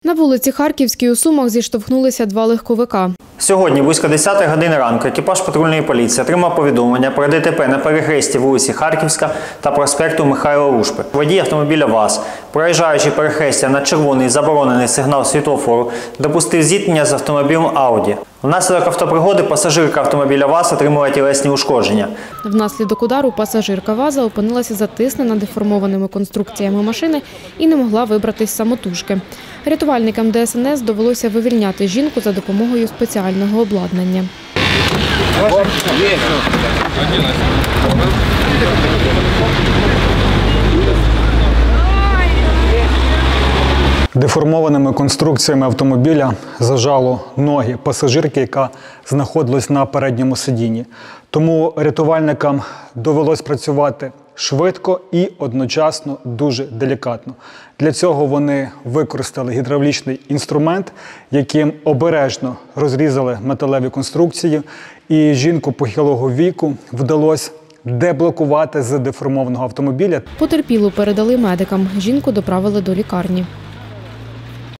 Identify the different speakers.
Speaker 1: На вулиці Харківській у Сумах зіштовхнулися два легковика.
Speaker 2: Сьогодні, близько 10 години ранку, екіпаж патрульної поліції отримав повідомлення про ДТП на перехресті вулиці Харківська та проспекту Михайла Рушпи. Водій автомобіля ВАЗ, проїжджаючи перехрестя на червоний заборонений сигнал світлофору, допустив зіткнення з автомобілем Ауді. Внаслідок автопригоди пасажирка автомобіля ВАЗ отримала тілесні ушкодження.
Speaker 1: Внаслідок удару пасажирка ВАЗа опинилася затиснена деформованими конструкціями машини і не могла вибратись самотужки. Рятувальникам ДСНС довелося вивільняти жінку за допомогою спеціального обладнання.
Speaker 3: Деформованими конструкціями автомобіля зажало ноги пасажирки, яка знаходилась на передньому сидінні. Тому рятувальникам довелось працювати швидко і одночасно дуже делікатно. Для цього вони використали гідравлічний інструмент, яким обережно розрізали металеві конструкції, і жінку похилого віку вдалося деблокувати з деформованого автомобіля.
Speaker 1: Потерпілу передали медикам, жінку доправили до лікарні.